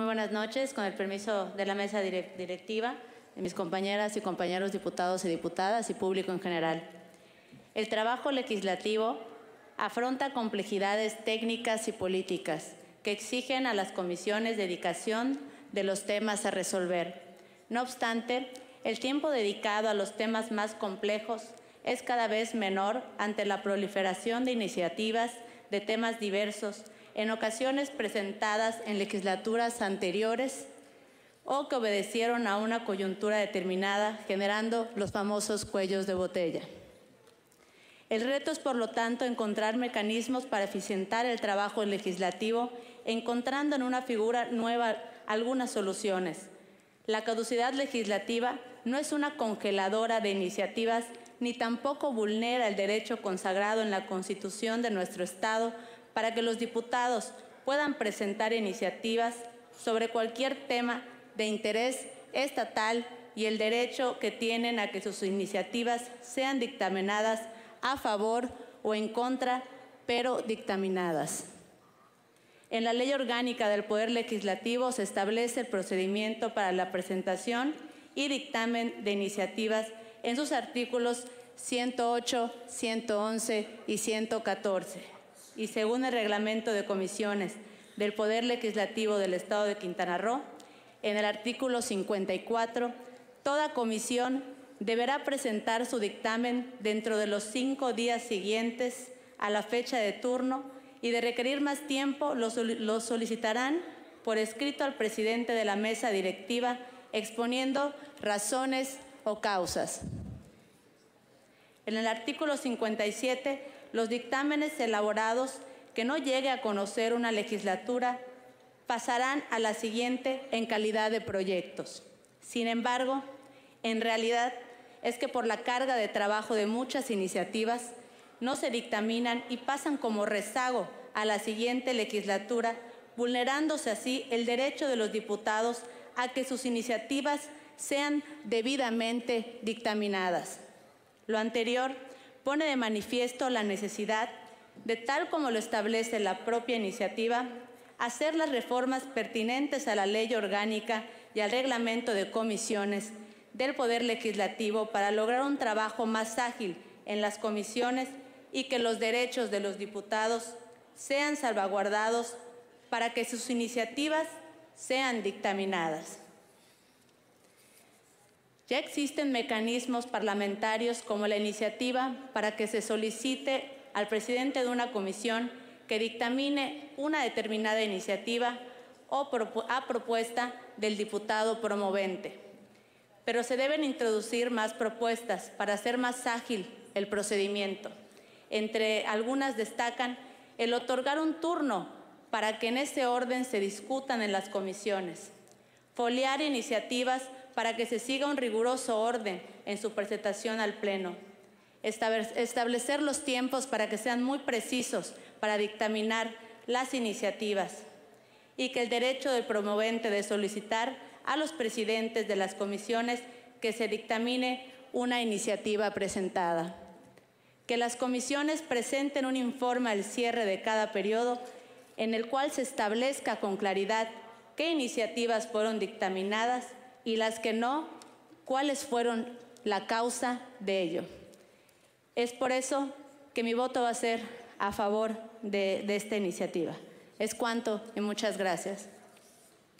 Muy buenas noches. Con el permiso de la mesa directiva, de mis compañeras y compañeros diputados y diputadas y público en general. El trabajo legislativo afronta complejidades técnicas y políticas que exigen a las comisiones dedicación de los temas a resolver. No obstante, el tiempo dedicado a los temas más complejos es cada vez menor ante la proliferación de iniciativas de temas diversos, en ocasiones presentadas en legislaturas anteriores o que obedecieron a una coyuntura determinada, generando los famosos cuellos de botella. El reto es, por lo tanto, encontrar mecanismos para eficientar el trabajo legislativo, encontrando en una figura nueva algunas soluciones. La caducidad legislativa no es una congeladora de iniciativas, ni tampoco vulnera el derecho consagrado en la Constitución de nuestro Estado para que los diputados puedan presentar iniciativas sobre cualquier tema de interés estatal y el derecho que tienen a que sus iniciativas sean dictaminadas a favor o en contra, pero dictaminadas. En la Ley Orgánica del Poder Legislativo se establece el procedimiento para la presentación y dictamen de iniciativas en sus artículos 108, 111 y 114. Y según el Reglamento de Comisiones del Poder Legislativo del Estado de Quintana Roo, en el artículo 54, toda comisión deberá presentar su dictamen dentro de los 5 días siguientes a la fecha de turno y de requerir más tiempo lo solicitarán por escrito al presidente de la mesa directiva exponiendo razones o causas. En el artículo 57, los dictámenes elaborados que no llegue a conocer una legislatura pasarán a la siguiente en calidad de proyectos. Sin embargo, en realidad es que por la carga de trabajo de muchas iniciativas no se dictaminan y pasan como rezago a la siguiente legislatura, vulnerándose así el derecho de los diputados a que sus iniciativas sean debidamente dictaminadas. Lo anterior pone de manifiesto la necesidad de, tal como lo establece la propia iniciativa, hacer las reformas pertinentes a la Ley Orgánica y al Reglamento de Comisiones del Poder Legislativo para lograr un trabajo más ágil en las comisiones y que los derechos de los diputados sean salvaguardados para que sus iniciativas sean dictaminadas. Ya existen mecanismos parlamentarios como la iniciativa para que se solicite al presidente de una comisión que dictamine una determinada iniciativa o a propuesta del diputado promovente. Pero se deben introducir más propuestas para hacer más ágil el procedimiento. Entre algunas destacan el otorgar un turno para que en ese orden se discutan en las comisiones, foliar iniciativas para que se siga un riguroso orden en su presentación al Pleno, establecer los tiempos para que sean muy precisos para dictaminar las iniciativas y que el derecho del promovente de solicitar a los presidentes de las comisiones que se dictamine una iniciativa presentada. Que las comisiones presenten un informe al cierre de cada periodo en el cual se establezca con claridad qué iniciativas fueron dictaminadas y las que no, cuáles fueron la causa de ello. Es por eso que mi voto va a ser a favor de esta iniciativa. Es cuanto y muchas gracias.